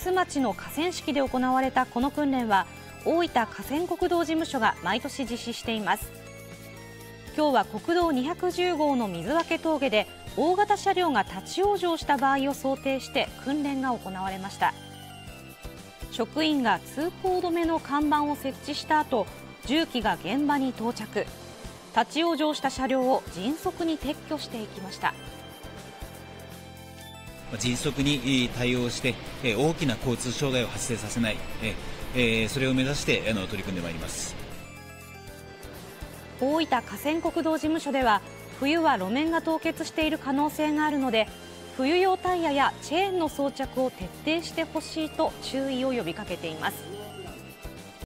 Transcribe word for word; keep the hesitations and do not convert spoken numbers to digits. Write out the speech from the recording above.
須町の河川敷で行われたこの訓練は、大分河川国道事務所が毎年実施しています。今日は国道にひゃくじゅう号の水分峠で大型車両が立ち往生した場合を想定して訓練が行われました。職員が通行止めの看板を設置した後、重機が現場に到着。立ち往生した車両を迅速に撤去していきました。 迅速に対応して大きな交通障害を発生させない、それを目指して取り組んでまいります。 大分河川国道事務所では、冬は路面が凍結している可能性があるので、冬用タイヤやチェーンの装着を徹底してほしいと注意を呼びかけています。